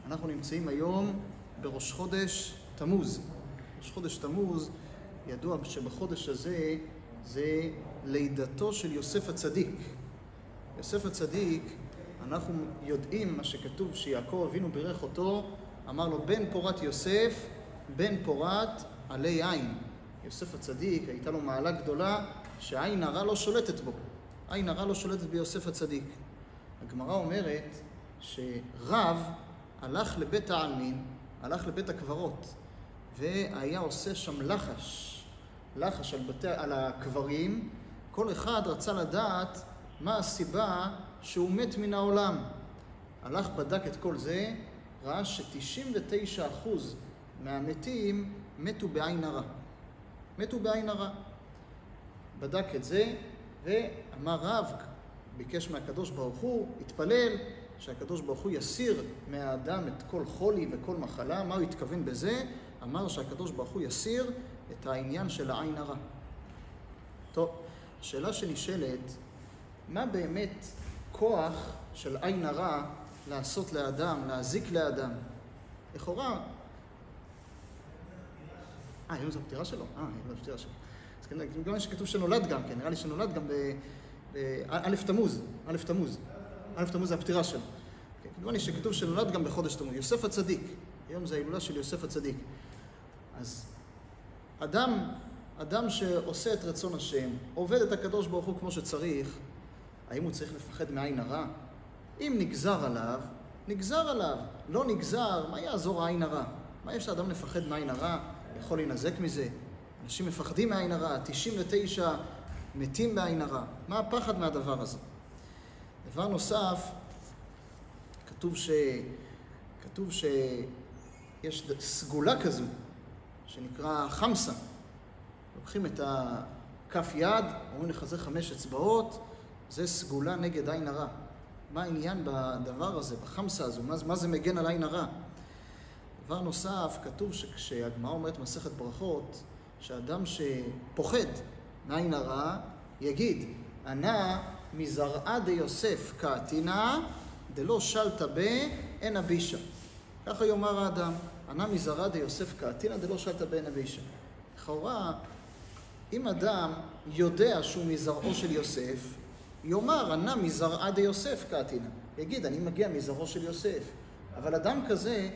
אנחנו נמצאים היום בראש חודש תמוז. ראש חודש תמוז, ידוע שבחודש הזה זה לידתו של יוסף הצדיק. יוסף הצדיק, אנחנו יודעים מה שכתוב שיעקב אבינו בירך אותו, אמר לו בן פורת יוסף, בן פורת עלי עין. יוסף הצדיק, הייתה לו מעלה גדולה שעין הרע לא שולטת בו. עין הרע לא שולטת ביוסף הצדיק. הגמרא אומרת שרב הלך לבית העלמין, הלך לבית הקברות, והיה עושה שם לחש על הקברים. כל אחד רצה לדעת מה הסיבה שהוא מת מן העולם. הלך בדק את כל זה, ראה ש99% מהמתים מתו בעין הרע. מתו בעין הרע. בדק את זה ואמר רב, ביקש מהקדוש ברוך הוא, התפלל שהקדוש ברוך הוא יסיר מהאדם את כל חולי וכל מחלה. מה הוא התכוון בזה? אמר שהקדוש ברוך הוא יסיר את העניין של העין הרע. טוב, השאלה שנשאלת, מה באמת כוח של עין הרע לעשות לאדם, להזיק לאדם? לכאורה, היום זו הפטירה שלו? זו הפטירה שלו. אז כנראה שכתוב שנולד גם, כן, נראה לי שנולד גם באלף תמוז. אלף תמוז זה הפטירה שלו. כנראה שכתוב שנולד גם בחודש תמוז. יוסף הצדיק, היום זה ההילולה של יוסף הצדיק. אז אדם שעושה את רצון השם, עובד את הקדוש ברוך הוא כמו שצריך, האם הוא צריך לפחד מעין הרע? אם נגזר עליו, נגזר עליו. לא נגזר, מה יעזור העין הרע? מה יש לאדם לפחד מעין הרע? יכול להינזק מזה. אנשים מפחדים מעין הרע, 99 מתים בעין הרע. מה הפחד מהדבר הזה? דבר נוסף, כתוב שיש סגולה כזו, שנקרא חמסה. לוקחים את הכף יד, אומרים לחזר 5 אצבעות, זה סגולה נגד עין הרע. מה העניין בדבר הזה, בחמסה הזו? מה זה מגן על עין הרע? דבר נוסף, כתוב שכשהגמרא אומרת מסכת ברכות, שאדם שפוחד מעין הרע, יגיד, אנא מזרעה דיוסף קעתינא, דלא שלטה בעין אבישא. ככה יאמר האדם, אנא מזרעה דיוסף קעתינא, דלא שלטה בעין אבישא. לכאורה, אם אדם יודע שהוא מזרעו של יוסף, יאמר, אנא מזרעה דיוסף קעתינא. יגיד, אני מגיע מזרעו של יוסף. אבל אדם כזה,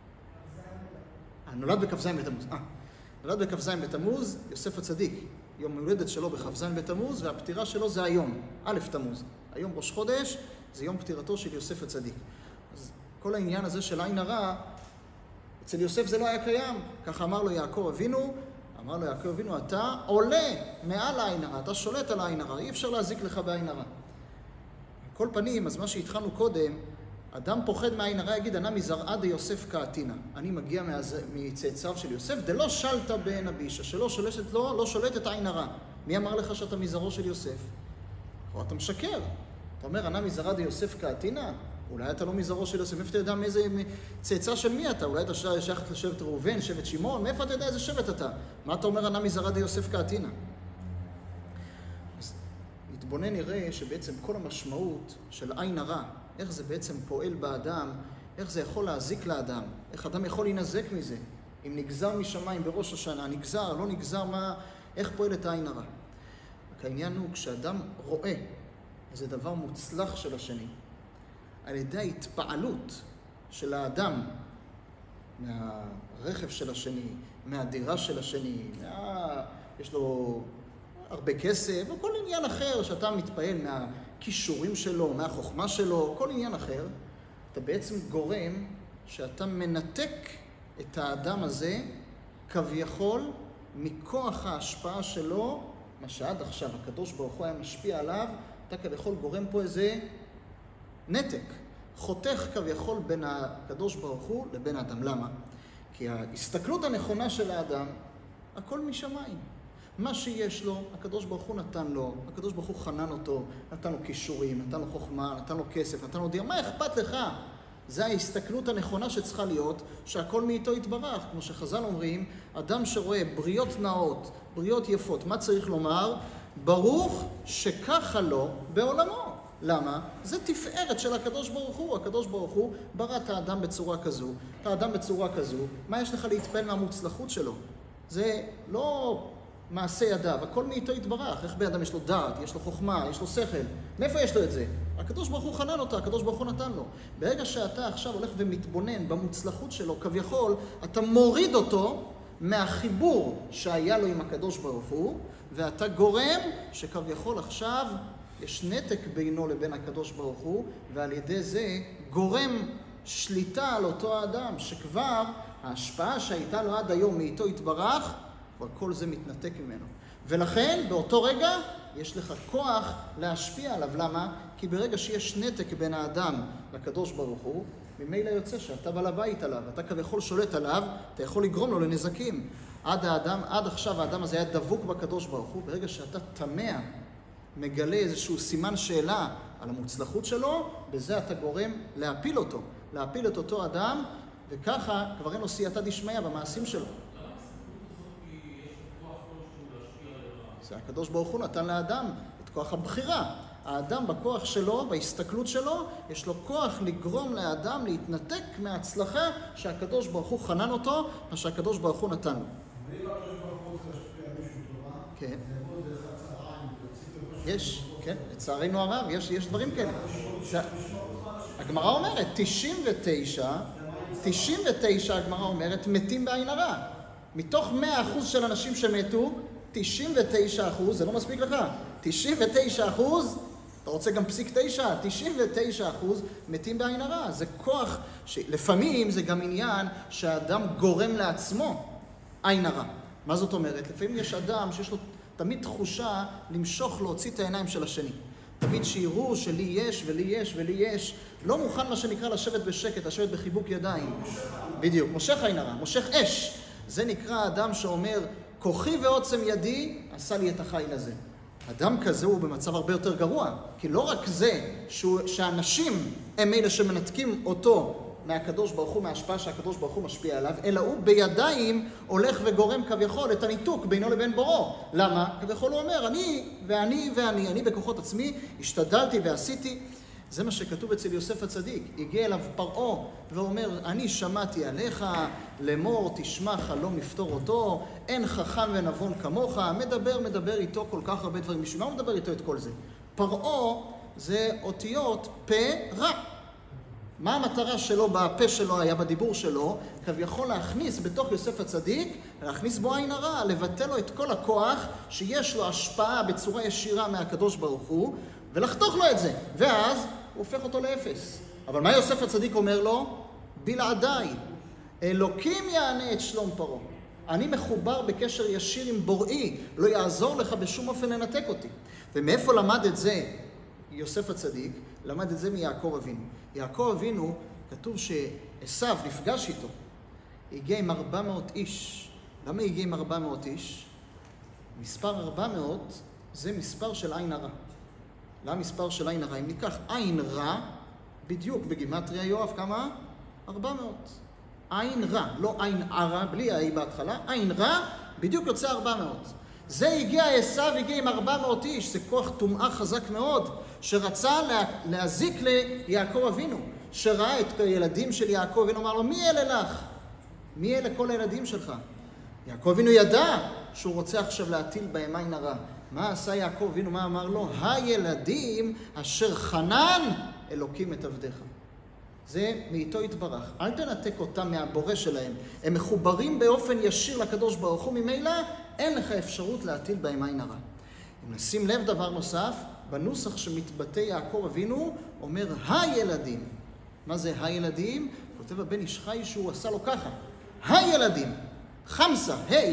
נולד בכ"ז בתמוז. נולד בכ"ז בתמוז, יוסף הצדיק. יום הולדת שלו בכ"ז בתמוז, והפטירה שלו זה היום, א' תמוז. היום ראש חודש, זה יום פטירתו של יוסף הצדיק. אז כל העניין הזה של עין הרע, אצל יוסף זה לא היה קיים. ככה אמר לו יעקב אבינו, אתה עולה מעל העין הרע, אתה שולט על העין הרע, אי אפשר להזיק לך בעין הרע. על כל פנים, אז מה שהתחלנו קודם, אדם פוחד מהעין הרע, יגיד, אנא מזרעה דיוסף קעתינא. אני מגיע מצאצאיו של יוסף, דלא שלטה בעין אבישא, שלא שולטת לו, לא שולטת עין הרע. מי אמר לך שאתה מזרעו של יוסף? או אתה משקר. אתה אומר, אנא מזרעה דיוסף קעתינא? אולי אתה לא מזרעו של יוסף, מאיפה אתה יודע מאיזה צאצא של מי אתה? אולי אתה שייכת לשבט ראובן, שבט שמעון, מאיפה אתה יודע איזה שבט אתה? מה אתה אומר, אנא מזרעה דיוסף קעתינא? אז נתבונן נראה שבעצם כל המשמעות של עין הרע, איך זה בעצם פועל באדם, איך זה יכול להזיק לאדם, איך אדם יכול להינזק מזה, אם נגזר משמיים בראש השנה, נגזר, לא נגזר, איך פועל את העין הרע. העניין הוא כשאדם רואה איזה דבר מוצלח של השני, על ידי ההתפעלות של האדם מהרכב של השני, מהדירה של השני, יש לו הרבה כסף, או כל עניין אחר שאתה מתפעל מהכישורים שלו, מהחוכמה שלו, כל עניין אחר, אתה בעצם גורם שאתה מנתק את האדם הזה כביכול מכוח ההשפעה שלו, מה שעד עכשיו הקדוש ברוך הוא היה משפיע עליו, אתה כביכול גורם פה איזה נתק, חותך כביכול בין הקדוש ברוך הוא לבין האדם. למה? כי ההסתכלות הנכונה של האדם, הכל משמיים. מה שיש לו, הקדוש ברוך הוא נתן לו, הקדוש ברוך הוא חנן אותו, נתן לו כישורים, נתן לו חוכמה, נתן לו כסף, נתן לו דירה, מה אכפת לך? זה ההסתכלות הנכונה שצריכה להיות, שהכל מאיתו יתברך. כמו שחז"ל אומרים, אדם שרואה בריות נאות, בריות יפות, מה צריך לומר? ברוך שככה לו בעולמו. למה? זה תפארת של הקדוש ברוך הוא. הקדוש ברוך הוא ברא את האדם בצורה כזו, את האדם בצורה כזו. מה יש לך להתפעל מהמוצלחות שלו? זה לא מעשה ידיו, הכל מאיתו יתברך. איך באדם יש לו דעת, יש לו חוכמה, יש לו שכל? מאיפה יש לו את זה? הקדוש ברוך הוא חנן אותו, הקדוש ברוך הוא נתן לו. ברגע שאתה עכשיו הולך ומתבונן במוצלחות שלו, כביכול, אתה מוריד אותו מהחיבור שהיה לו עם הקדוש ברוך הוא, ואתה גורם שכביכול עכשיו יש נתק בינו לבין הקדוש ברוך הוא, ועל ידי זה גורם שליטה על אותו האדם, שכבר ההשפעה שהייתה לו עד היום מאיתו יתברך, כבר כל זה מתנתק ממנו. ולכן באותו רגע יש לך כוח להשפיע עליו. למה? כי ברגע שיש נתק בין האדם לקדוש ברוך הוא, ממילא יוצא שאתה בעל הבית עליו, אתה כביכול שולט עליו, אתה יכול לגרום לו לנזקים. עד עכשיו האדם הזה היה דבוק בקדוש ברוך הוא. ברגע שאתה תמה, מגלה איזשהו סימן שאלה על המוצלחות שלו, בזה אתה גורם להפיל אותו, להפיל את אותו אדם, וככה כבר אין לו סייעתא דשמיא במעשים שלו. זה הקדוש ברוך הוא נתן לאדם את כוח הבחירה. האדם בכוח שלו, בהסתכלות שלו, יש לו כוח לגרום לאדם להתנתק מההצלחה שהקדוש ברוך הוא חנן אותו, מה שהקדוש ברוך הוא נתן לו. כן. יש, כן, לצערנו הרב, יש דברים כאלה. הגמרא אומרת, 99 הגמרא אומרת, מתים בעין הרע. מתוך 100% של אנשים שמתו, 99%, זה לא מספיק לך, 99%, אתה רוצה גם פסיק 9, 99% מתים בעין הרע. זה כוח שלפעמים זה גם עניין שהאדם גורם לעצמו עין הרע. מה זאת אומרת? לפעמים יש אדם שיש לו תמיד תחושה למשוך להוציא את העיניים של השני. תמיד שיראו שלי יש ולי יש ולי יש. לא מוכן מה שנקרא לשבת בשקט, לשבת בחיבוק ידיים. בדיוק, מושך עין הרע, מושך אש. זה נקרא אדם שאומר, כוחי ועוצם ידי עשה לי את החיל הזה. אדם כזה הוא במצב הרבה יותר גרוע, כי לא רק זה שאנשים הם אלה שמנתקים אותו מהקדוש ברוך הוא, מההשפעה שהקדוש ברוך הוא משפיע עליו, אלא הוא בידיים הולך וגורם כביכול את הניתוק בינו לבין בוראו. למה? כביכול הוא אומר, אני בכוחות עצמי השתדלתי ועשיתי. זה מה שכתוב אצל יוסף הצדיק. הגיע אליו פרעה ואומר, אני שמעתי עליך, לאמור תשמע חלום לפתור אותו, אין חכם ונבון כמוך. מדבר איתו כל כך הרבה דברים. בשביל מה הוא מדבר איתו את כל זה? פרעה זה אותיות פה רע. מה המטרה שלו בפה שלו, היה בדיבור שלו? כביכול להכניס בתוך יוסף הצדיק, להכניס בו עין הרע, לבטל לו את כל הכוח שיש לו השפעה בצורה ישירה מהקדוש ברוך הוא, ולחתוך לו את זה. ואז הוא הופך אותו לאפס. אבל מה יוסף הצדיק אומר לו? בלעדיי, אלוקים יענה את שלום פרעה. אני מחובר בקשר ישיר עם בוראי, לא יעזור לך בשום אופן לנתק אותי. ומאיפה למד את זה יוסף הצדיק? למד את זה מיעקב אבינו. יעקב אבינו, כתוב שעשיו נפגש איתו, הגיע עם 400 איש. למה הגיע עם 400 איש? מספר 400 זה מספר של עין הרע. למה מספר של עין הרע? אם ניקח עין רע, בדיוק בגימטריה יואב, כמה? 400. עין רע, לא עין ערה, בלי העי בהתחלה, עין רע, בדיוק יוצא 400. זה הגיע עשיו, הגיע עם 400 איש, זה כוח טומאה חזק מאוד, שרצה להזיק ליעקב אבינו, שראה את הילדים של יעקב אבינו, אמר לו, מי אלה לך? מי אלה כל הילדים שלך? יעקב אבינו ידע שהוא רוצה עכשיו להטיל בהם עין הרע. מה עשה יעקב אבינו? מה אמר לו? הילדים אשר חנן אלוקים את עבדיך. זה מאיתו יתברך. אל תנתק אותם מהבורא שלהם. הם מחוברים באופן ישיר לקדוש ברוך הוא, ממילא אין לך אפשרות להטיל בהם עין הרע. אם נשים לב דבר נוסף, בנוסח שמתבטא יעקב אבינו, אומר הילדים. מה זה הילדים? כותב הבן איש חי שהוא עשה לו ככה. הילדים, חמסה,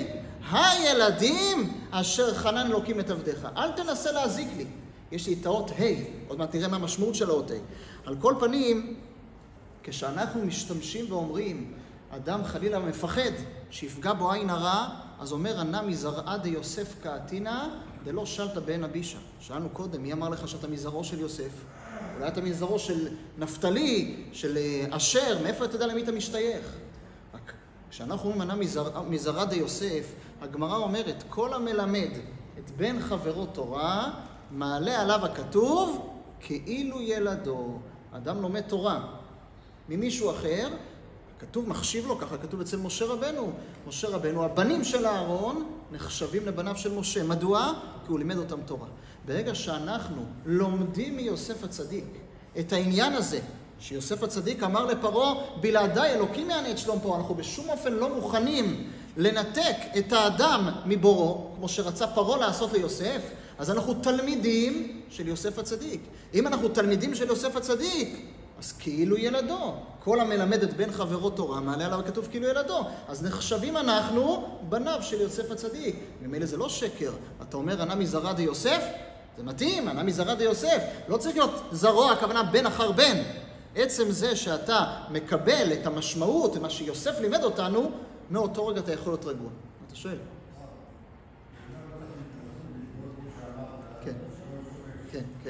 הילדים אשר חנן אלוקים את עבדיך. אל תנסה להזיק לי. יש לי את האות עוד מעט נראה מה המשמעות של האות על כל פנים, כשאנחנו משתמשים ואומרים, אדם חלילה מפחד שיפגע בו עין הרע, אז אומר, ענה מזרעה דיוסף קעתינה, דלא שלת בן אבישה. שאלנו קודם, מי אמר לך שאתה מזרעו של יוסף? אולי אתה מזרעו של נפתלי, של אשר, מאיפה אתה יודע למי אתה משתייך? כשאנחנו אומרים, ענה מזרעה דיוסף, הגמרא אומרת, כל המלמד את בן חברו תורה, מעלה עליו הכתוב, כאילו ילדו. אדם לומד תורה ממישהו אחר, כתוב מחשיב לו, ככה כתוב אצל משה רבנו. משה רבנו, הבנים של אהרון נחשבים לבניו של משה. מדוע? כי הוא לימד אותם תורה. ברגע שאנחנו לומדים מיוסף הצדיק את העניין הזה, שיוסף הצדיק אמר לפרעה, בלעדיי אלוקים יענה את שלום פרעה, אנחנו בשום אופן לא מוכנים לנתק את האדם מבוראו, כמו שרצה פרעה לעשות ליוסף, אז אנחנו תלמידים של יוסף הצדיק. אם אנחנו תלמידים של יוסף הצדיק, אז כאילו ילדו. כל המלמד את בן חברו תורה, מעלה עליו כתוב כאילו ילדו. אז נחשבים אנחנו בניו של יוסף הצדיק. ממילא זה לא שקר. אתה אומר, ענה מזרע דיוסף? זה מתאים, ענה מזרע דיוסף. לא צריך להיות זרוע, הכוונה בן אחר בן. עצם זה שאתה מקבל את המשמעות, מה שיוסף לימד אותנו, מאותו רגע אתה יכול להיות רגוע. אתה שואל? כן, כן, כן.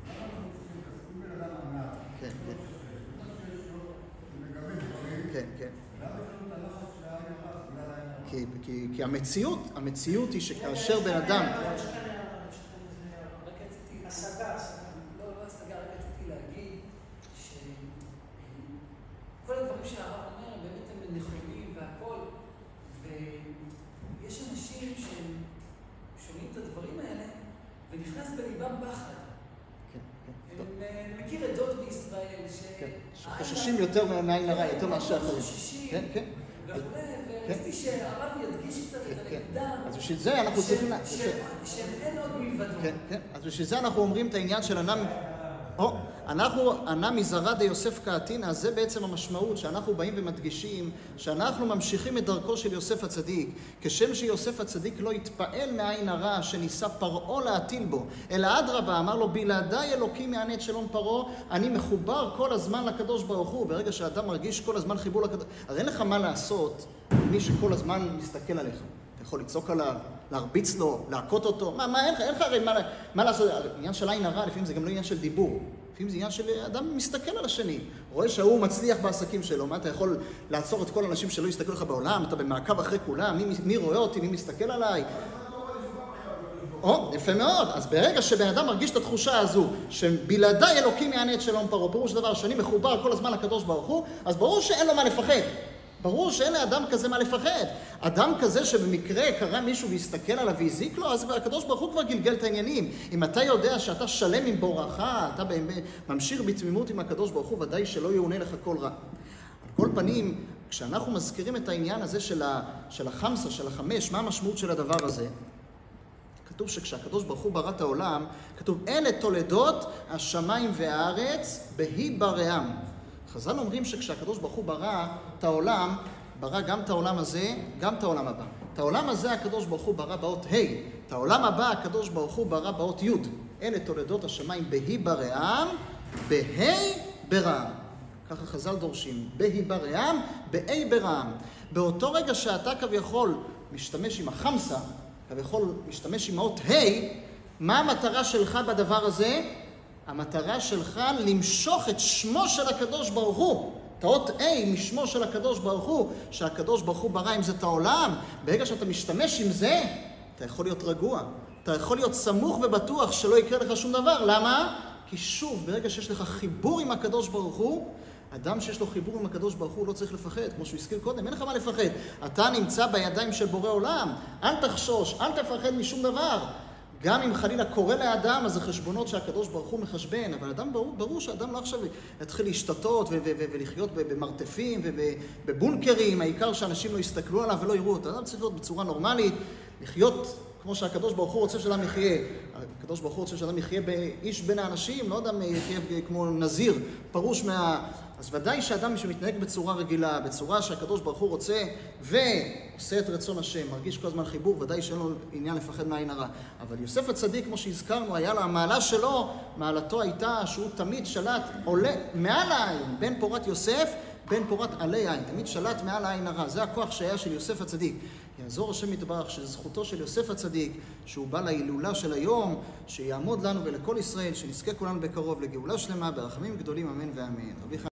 כן, כן. כי המציאות היא שכאשר בן אדם... השגה, לא השגה, רק רציתי להגיד שכל הדברים שהרב אומר באמת הם נכונים והכל, ויש אנשים שהם שומעים את הדברים האלה ונכנס בליבם פחד. הם מכיר עדות בישראל שחוששים יותר מעין הרע, יותר מאשר אחרים. כן, כן. ורציתי שהרב ידגיש קצת את הנקודה אז בשביל זה אנחנו צריכים... שהם אין עוד מלבדו. כן, כן. אז בשביל זה אנחנו אומרים את העניין של ענה מזרע דיוסף קהתינא, זה בעצם המשמעות שאנחנו באים ומדגישים שאנחנו ממשיכים את דרכו של יוסף הצדיק, כשם שיוסף הצדיק לא התפעל מעין הרע שניסה פרעה להטיל בו, אלא אדרבה אמר לו בלעדיי אלוקים יענה את שלום פרעה, אני מחובר כל הזמן לקדוש ברוך הוא. ברגע שאדם מרגיש כל הזמן חיבור לקדוש, אז אין לך מה לעשות מי שכל הזמן מסתכל עליך. אתה יכול לצעוק עליו, להרביץ לו, להכות אותו, אין לך הרי מה לעשות. עניין של עין הרע לפעמים זה גם לא עניין של דיבור, לפעמים זה עניין של אדם מסתכל על השני, רואה שהוא מצליח בעסקים שלו, מה אתה יכול לעצור את כל האנשים שלא יסתכלו לך בעולם, אתה במעקב אחרי כולם, מי רואה אותי, מי מסתכל עליי? יפה מאוד. אז ברגע שבן אדם מרגיש את התחושה הזו, שבלעדיי אלוקים יענה את שלום פרעה, פירוש דבר שאני מחובר כל הזמן לקדוש ברוך הוא, אז ברור שאין לו מה לפחד. ברור שאין לאדם כזה מה לפחד. אדם כזה שבמקרה קרא מישהו והסתכל עליו והזיק לו, אז הקדוש ברוך הוא כבר גלגל את העניינים. אם אתה יודע שאתה שלם עם בורך, אתה ממשיך בתמימות עם הקדוש ברוך הוא, ודאי שלא יעונה לך כל רע. על כל פנים, כשאנחנו מזכירים את העניין הזה של החמסה, של החמש, מה המשמעות של הדבר הזה? כתוב שכשהקדוש ברוך הוא ברא את העולם, כתוב אלה תולדות השמיים והארץ בהי בראם. חז"ל אומרים שכשהקדוש ברוך הוא ברא את העולם, ברא גם את העולם הזה, גם את העולם הבא. את העולם הזה הקדוש ברוך הוא ברא באות ה', את העולם הבא הקדוש ברוך הוא ברא באות י'. אלה תולדות השמיים בהי בראם, בהי ברעם. ככה חז"ל דורשים, בהי בראם, בהי ברעם. באותו רגע שאתה כביכול משתמש עם החמסה, כביכול משתמש עם האות ה', מה המטרה שלך בדבר הזה? המטרה שלך למשוך את שמו של הקדוש ברוך הוא. את האות A משמו של הקדוש ברוך הוא, שהקדוש ברוך הוא ברא עם זה את העולם. ברגע שאתה משתמש עם זה, אתה יכול להיות רגוע. אתה יכול להיות סמוך ובטוח שלא יקרה לך שום דבר. למה? כי שוב, ברגע שיש לך חיבור עם הקדוש ברוך הוא, אדם שיש לו חיבור עם הקדוש ברוך הוא לא צריך לפחד, כמו שהוא הזכיר קודם, אין לך מה לפחד. אתה נמצא בידיים של בורא עולם, אל תחשוש, אל תפחד משום דבר. גם אם חלילה קורא לאדם, אז זה חשבונות שהקדוש ברוך הוא מחשבן, אבל אדם ברור שאדם לא עכשיו יתחיל להשתתות ולחיות במרתפים ובבונקרים, העיקר שאנשים לא יסתכלו עליו ולא יראו אותו. אדם צריך להיות בצורה נורמלית, לחיות כמו שהקדוש ברוך הוא רוצה שאדם יחיה. הקדוש ברוך הוא רוצה שאדם יחיה באיש בין האנשים, לא אדם יחיה כמו נזיר, פרוש אז ודאי שאדם שמתנהג בצורה רגילה, בצורה שהקדוש ברוך הוא רוצה ועושה את רצון השם, מרגיש כל הזמן חיבור, ודאי שאין לו עניין לפחד מעין הרע. אבל יוסף הצדיק, כמו שהזכרנו, היה לו, המעלה שלו, מעלתו הייתה שהוא תמיד שלט, עולה מעל העין, בין פורת יוסף, בין פורת עלי עין, תמיד שלט מעל העין הרע. זה הכוח שהיה של יוסף הצדיק. יעזור השם יתברך שזכותו של יוסף הצדיק, שהוא בא להילולה של היום, שיעמוד לנו ולכל ישראל, שנזכה כולנו בקרוב לגאולה שלמה, ברחמים גדולים, אמן ואמן.